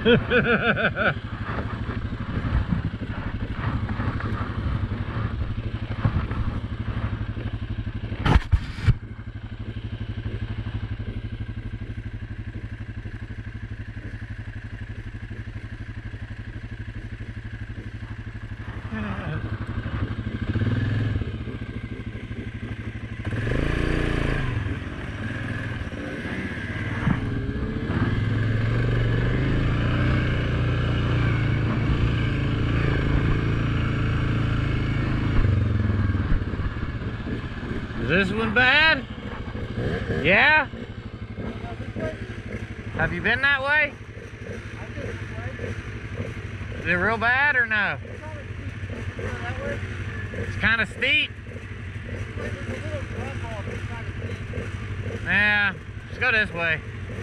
Is this one bad? Yeah? Have you been that way? Is it real bad or no? It's kind of steep. Yeah, let's go this way.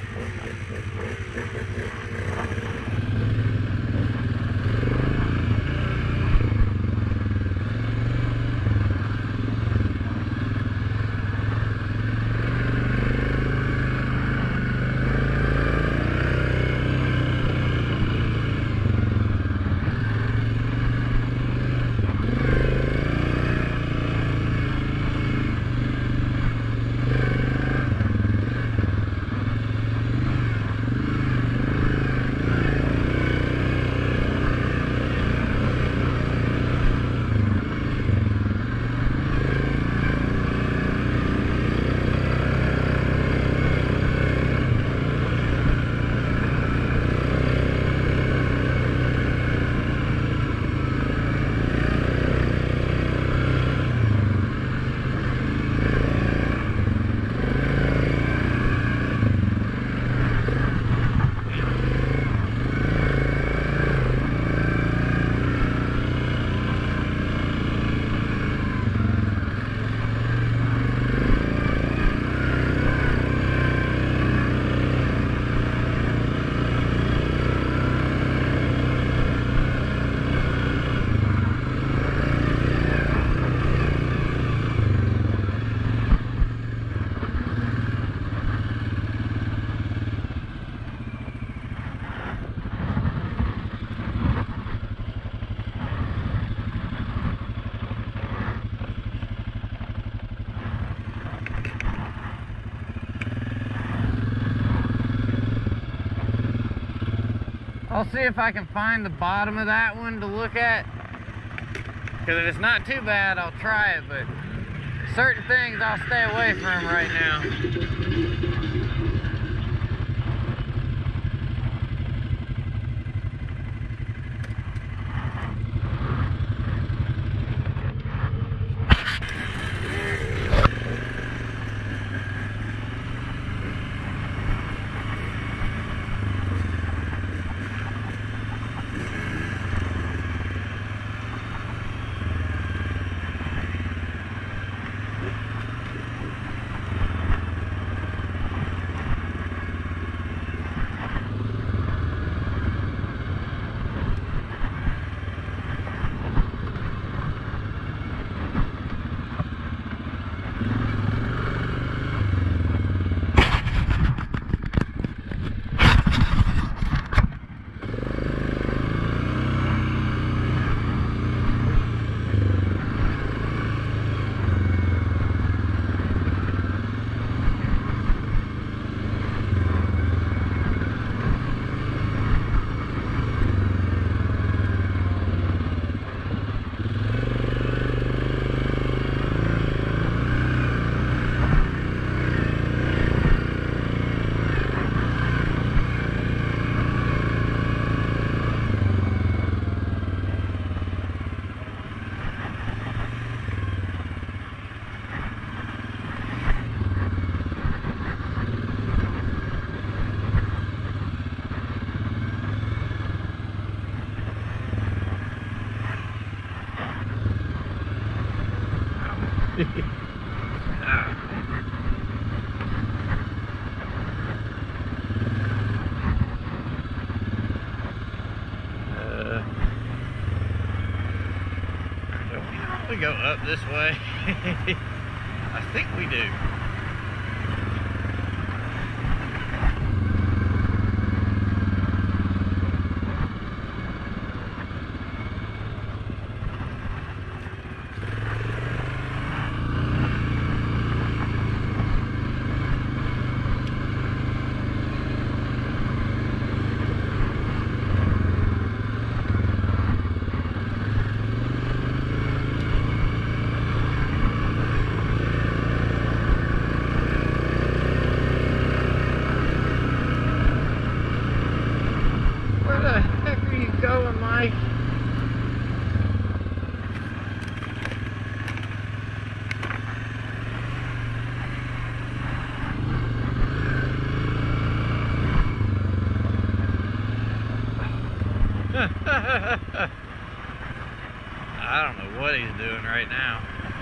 I'll see if I can find the bottom of that one to look at. Because if it's not too bad, I'll try it, but certain things I'll stay away from right now. We go up this way. I think we do. I don't know what he's doing right now.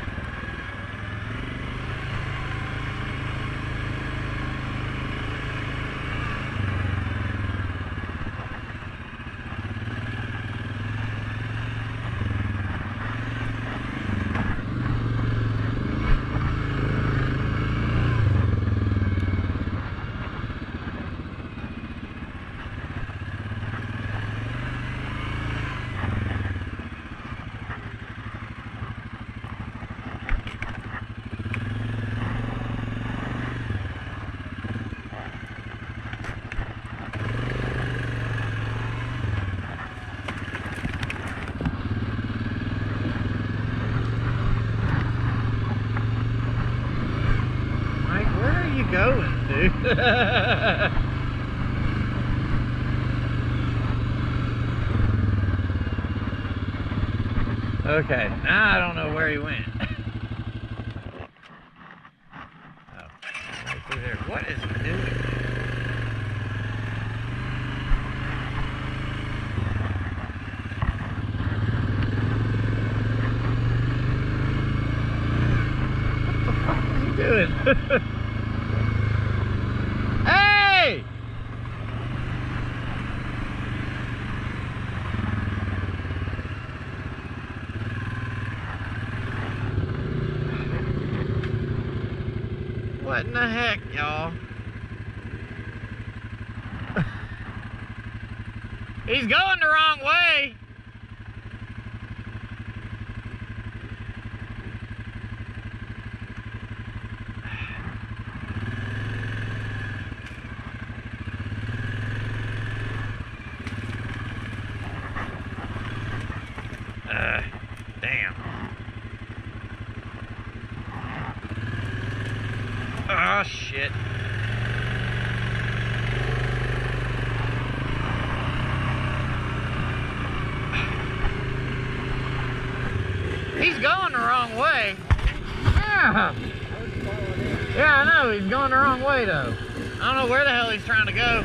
Going, dude. Okay, now I don't know where he went. Oh, right through there. What is he doing? What the fuck is he doing? Hey! What in the heck, y'all? He's going the wrong way. Damn. Oh, shit. He's going the wrong way. Yeah. Yeah, I know. He's going the wrong way, though. I don't know where the hell he's trying to go.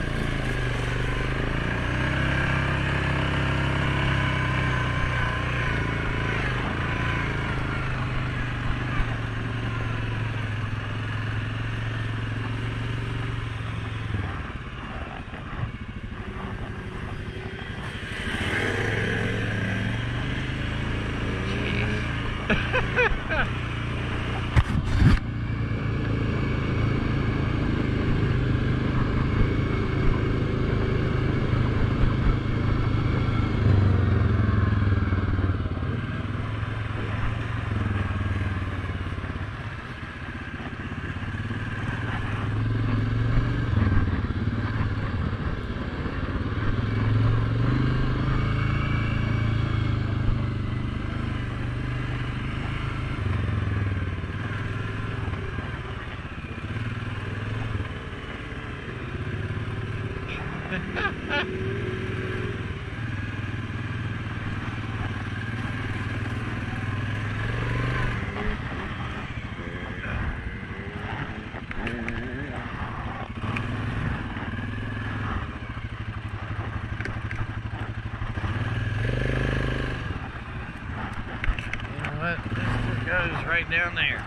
Goes right down there.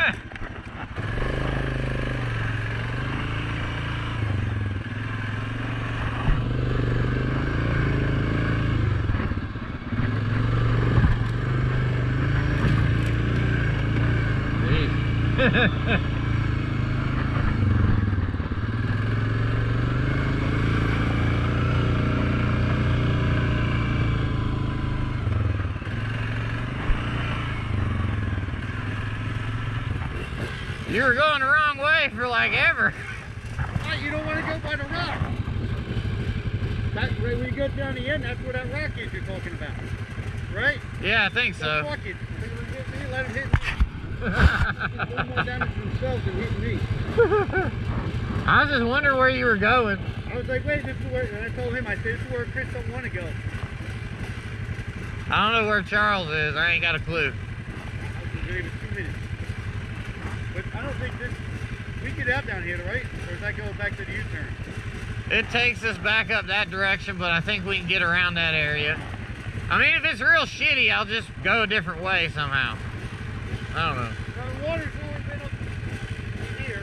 You were going the wrong way for like ever. Right, you don't want to go by the rock. That, when you go down the end, that's where that rock is you're talking about. Right? Yeah, I think so. Fuck it. If they want to hit me, let them hit me. It's doing more damage to themselves than hitting me. I was just wondering where you were going. I was like, wait, this is where, and I told him, I said, this is where Chris don't want to go. I don't know where Charles is. I ain't got a clue. I was just waiting 2 minutes. But I don't think this, we get out down here, right? Or does that go back to the U-turn? It takes us back up that direction, but I think we can get around that area. I mean, if it's real shitty, I'll just go a different way somehow. I don't know. Now the water's only been up here.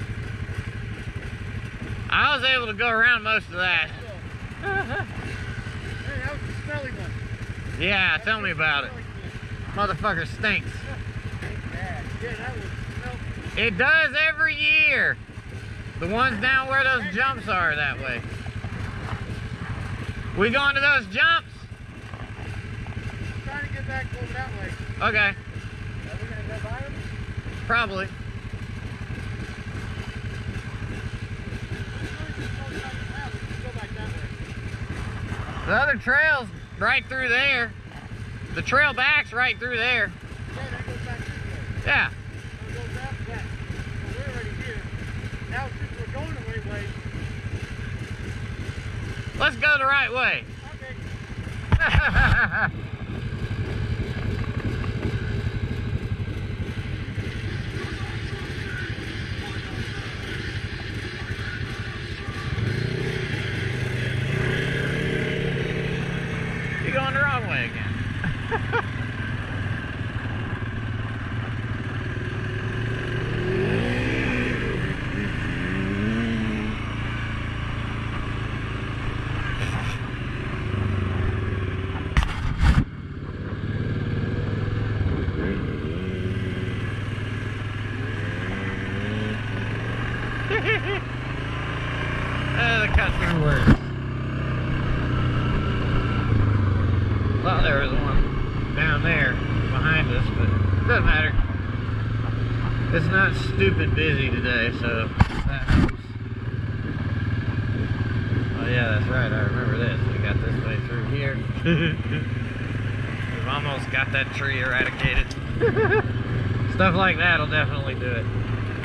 I was able to go around most of that. Hey, that was the smelly one. Yeah, tell me about it. Motherfucker stinks. Yeah, that was smelly. It does every year. The ones down where those jumps are that way. We going to those jumps? I'm trying to get back over that way. Okay. Are we going to go by them? Probably. The other trail's right through there. The trail back's right through there. Yeah, that goes back this way. Yeah. So it goes after that. So we're already here. Now since we're going the right way. Let's go the right way. Okay. You're going the wrong way again. The cut-through works. Thought there was one down there behind us, but it doesn't matter. It's not stupid busy today, so that helps. Oh yeah, that's right, I remember this. We got this way through here. We've almost got that tree eradicated. Stuff like that'll definitely do it.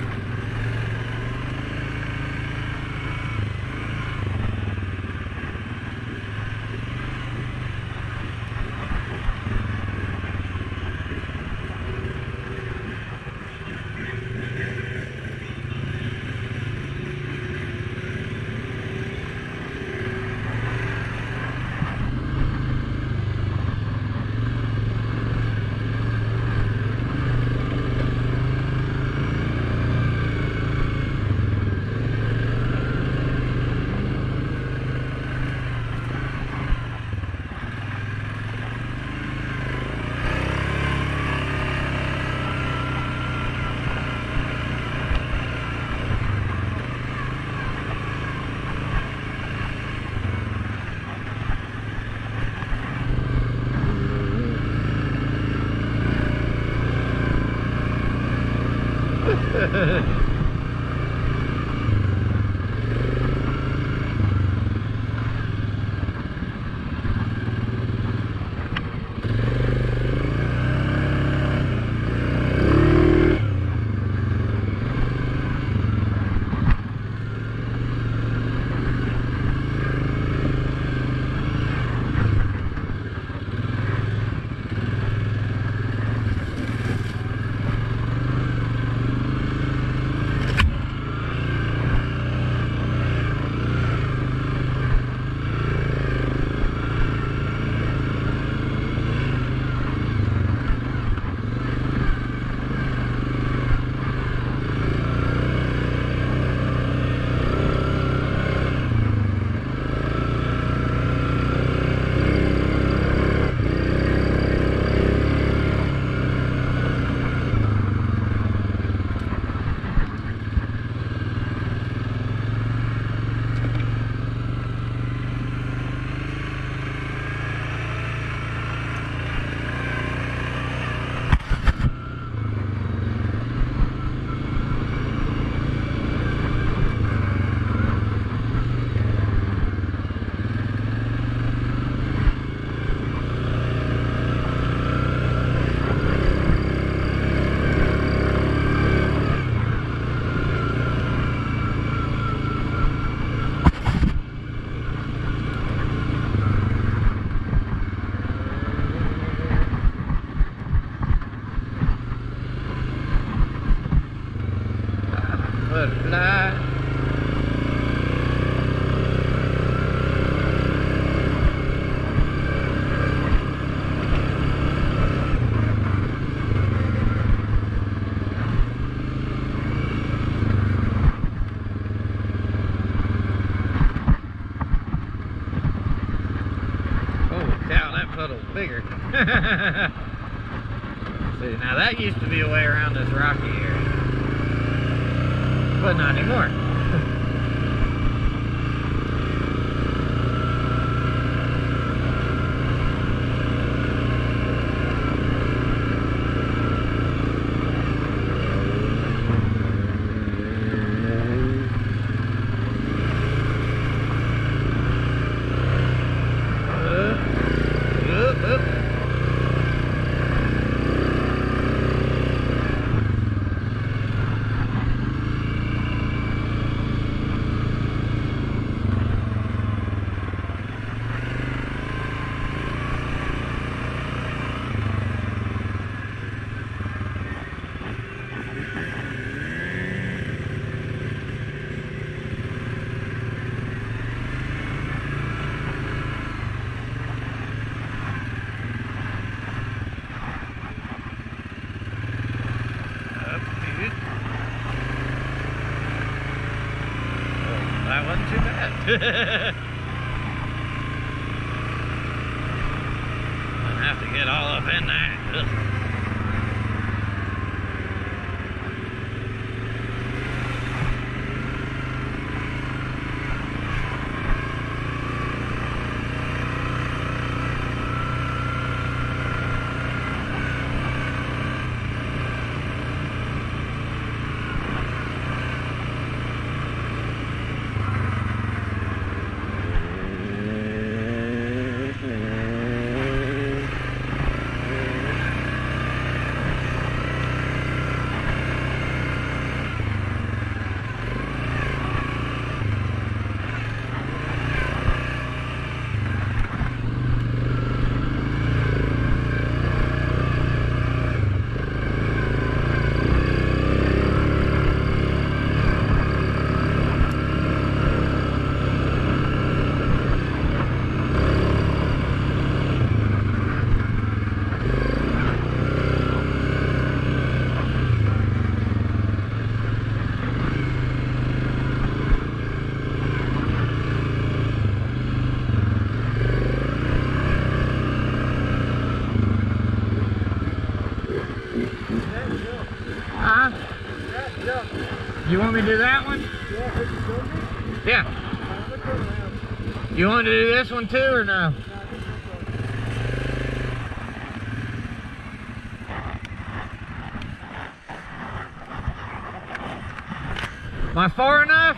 Butterfly. See, now that used to be a way around this rocky area, but not anymore. That wasn't too bad. I have to get all up in there. Ugh. You want me to do that one? Yeah. You want to do this one too or no? Am I far enough?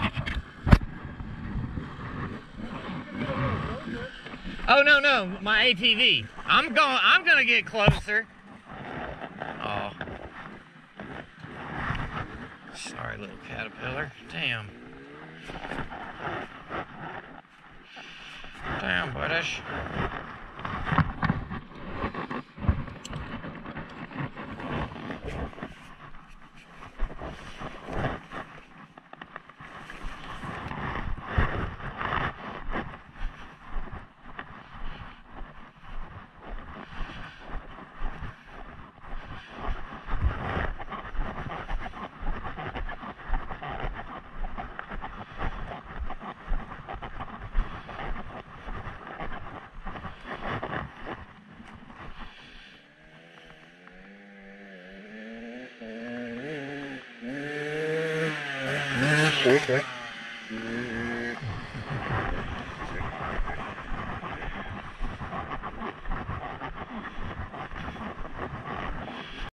Oh no, my ATV. I'm gonna get closer. Oh. Sorry, little caterpillar. Damn. Damn, British. Okay.